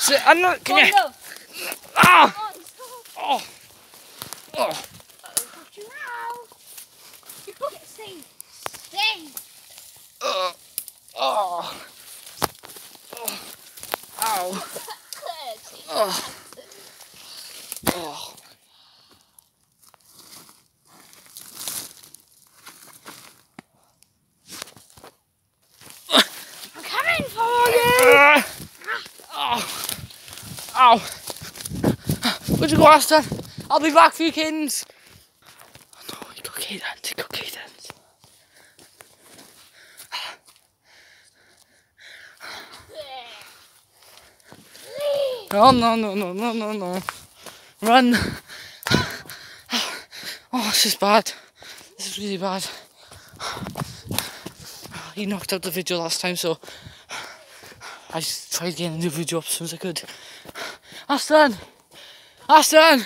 So, I'm not. Can you? Ah! Oh! Oh! Got you now. Get safe. Safe. Oh! Oh! Ow! Oh! Oh! I'm coming for you. Oh! Ow! Where'd you go, Aston? I'll be back for you, kittens. Oh no, he got kittens. He got kittens. Oh no, no, no, no, no, no. Run. Oh, this is bad. This is really bad. He knocked out the video last time, so I just tried getting a new video up as soon as I could. Aston! Aston!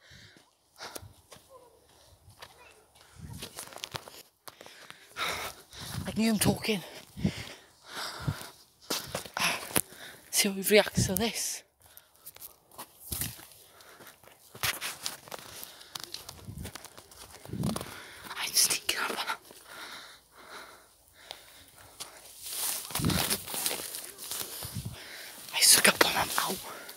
I can hear him talking. See how he reacts to this. I'm sneaking up on him. I stuck up on him. Ow.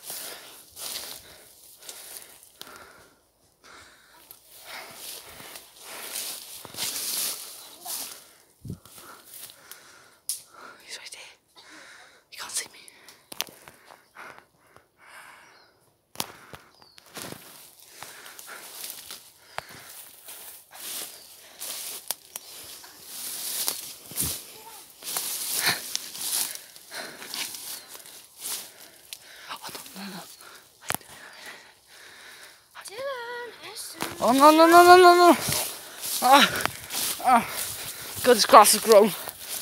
He's right there. He can't see me. Oh no no no no no no! Ah, ah! God, this grass has grown.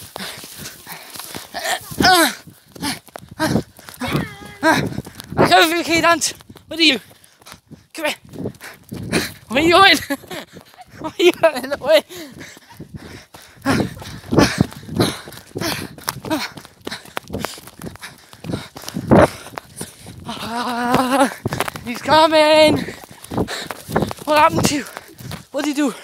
I'm coming for you, kid ant. What are you? Come here. Where are you going? Where are you going? Away. He's coming. What happened to you? What did he do?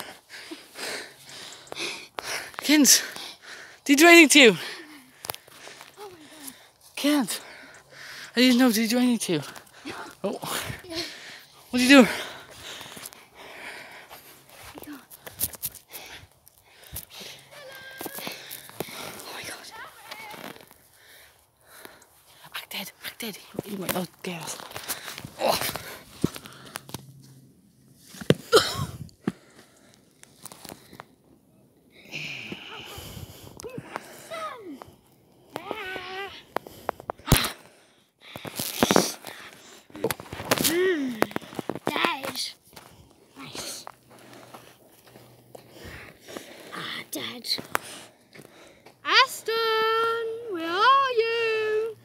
Kins, did he do anything to you? Kins, I didn't know. Did he do anything to you? Oh, what did he do? Oh my God! Act dead, act dead. You might not get us. Oh. Dad. Nice. Dad. Aston, where are you?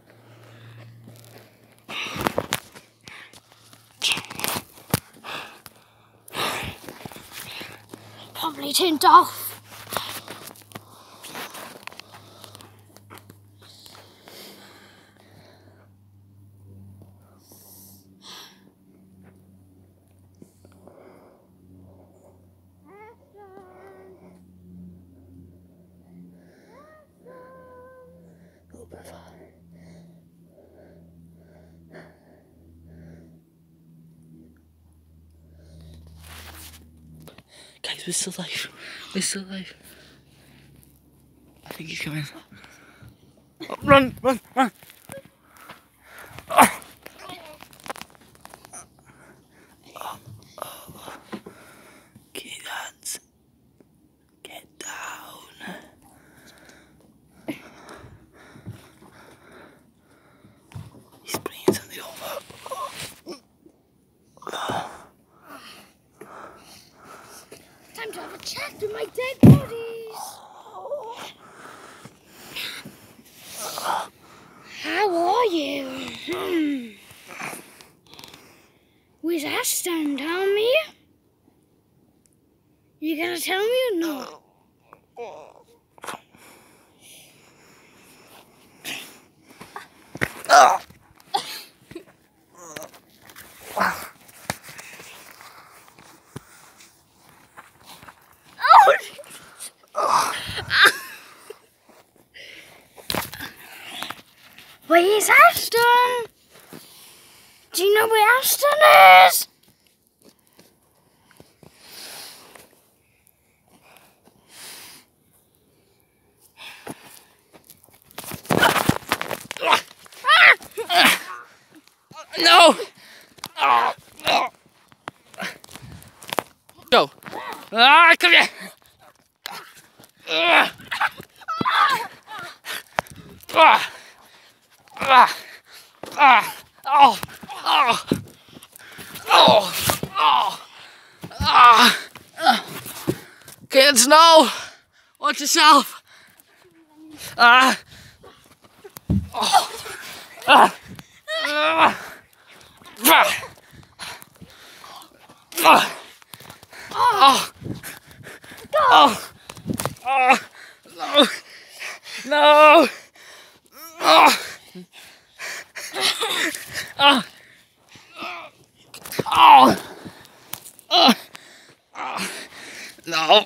Probably turned off. Guys, we're still alive. We're still alive. I think he's coming. Oh, run, run, run. Oh. Kids, get down. He's bringing something over. Time to have a chat with my dead bodies. How are you? Where's Aston? Tell me. You gonna tell me or not? Aston! Do you know where Aston is? No! Go. Come here. Kids, no! Watch yourself! No! No!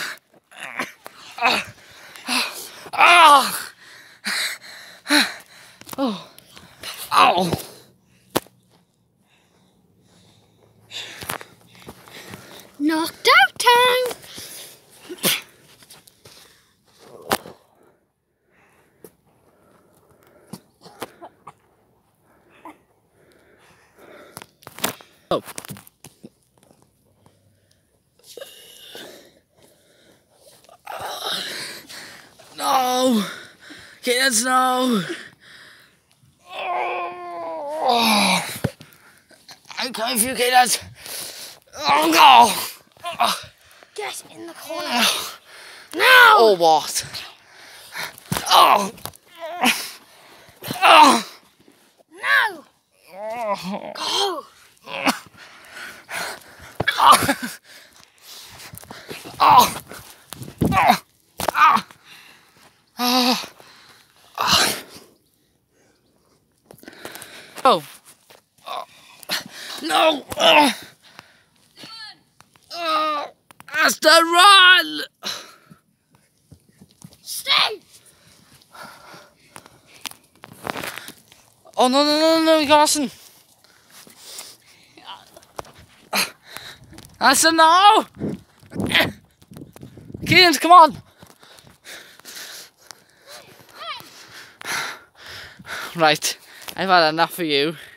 Knocked out time. Oh. No! Kids, no! I'm coming for you, kids! Oh, no! Get in the corner. No! Or what? Oh! Oh! No! Oh! Go! Oh! Oh! No! Aston, run! Stay! Oh, no, you got Aston. Aston, no! Kids, come on! Right, I've had enough of you.